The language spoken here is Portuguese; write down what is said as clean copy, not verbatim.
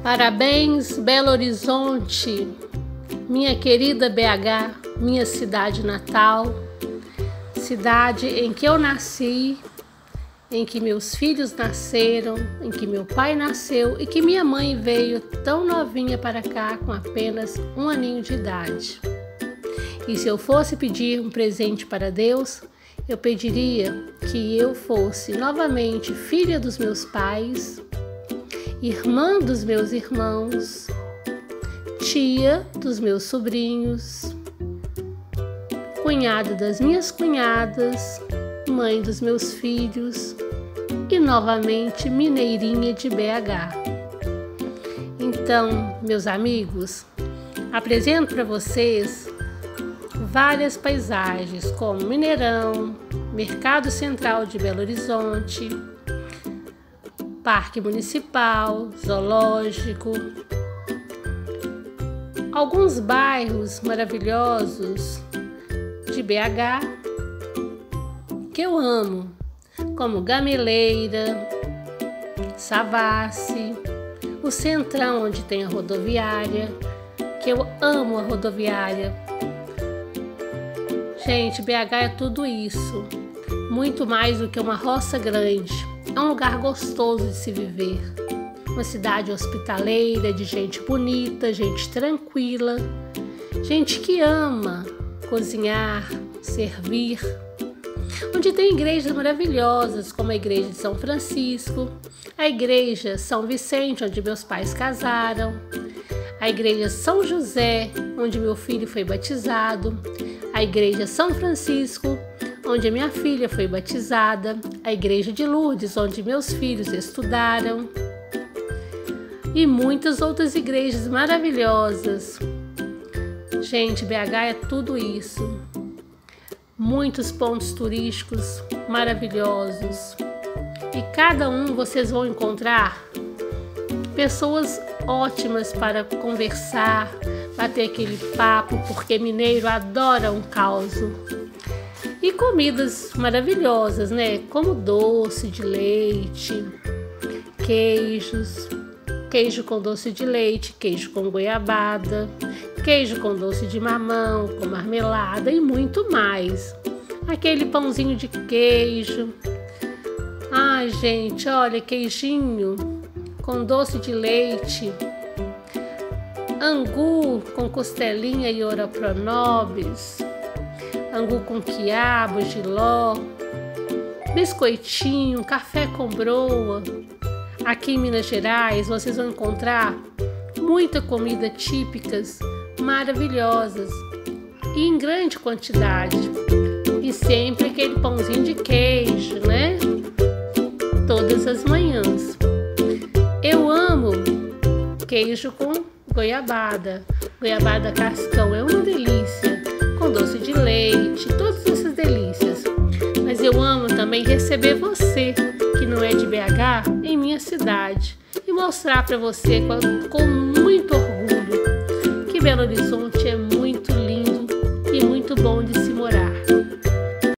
Parabéns, Belo Horizonte, minha querida BH, minha cidade natal, cidade em que eu nasci, em que meus filhos nasceram, em que meu pai nasceu e que minha mãe veio tão novinha para cá com apenas 1 aninho de idade. E se eu fosse pedir um presente para Deus, eu pediria que eu fosse novamente filha dos meus pais, irmã dos meus irmãos, tia dos meus sobrinhos, cunhada das minhas cunhadas, mãe dos meus filhos e novamente mineirinha de BH. Então, meus amigos, apresento para vocês várias paisagens como Mineirão, Mercado Central de Belo Horizonte, Parque Municipal, Zoológico, alguns bairros maravilhosos de BH que eu amo, como Gameleira, Savassi, o Centrão onde tem a rodoviária, que eu amo a rodoviária. Gente, BH é tudo isso, muito mais do que uma roça grande. É um lugar gostoso de se viver, uma cidade hospitaleira, de gente bonita, gente tranquila, gente que ama cozinhar, servir, onde tem igrejas maravilhosas, como a igreja de São Francisco, a igreja São Vicente, onde meus pais casaram, a igreja São José, onde meu filho foi batizado, a igreja São Francisco, onde a minha filha foi batizada, a igreja de Lourdes, onde meus filhos estudaram, e muitas outras igrejas maravilhosas. Gente, BH é tudo isso. Muitos pontos turísticos maravilhosos. E cada um vocês vão encontrar pessoas ótimas para conversar, bater aquele papo, porque mineiro adora um causo. E comidas maravilhosas, né? Como doce de leite, queijos, queijo com doce de leite, queijo com goiabada, queijo com doce de mamão, com marmelada e muito mais. Aquele pãozinho de queijo. Ai, gente, olha, queijinho com doce de leite, angu com costelinha e ora pronobis, angu com quiabo, jiló, biscoitinho, café com broa. Aqui em Minas Gerais vocês vão encontrar muita comida típicas maravilhosas e em grande quantidade. E sempre aquele pãozinho de queijo, né? Todas as manhãs. Eu amo queijo com goiabada. Goiabada cascão é uma delícia, com doce de leite, todas essas delícias. Mas eu amo também receber você, que não é de BH, em minha cidade, e mostrar para você com muito orgulho que Belo Horizonte é muito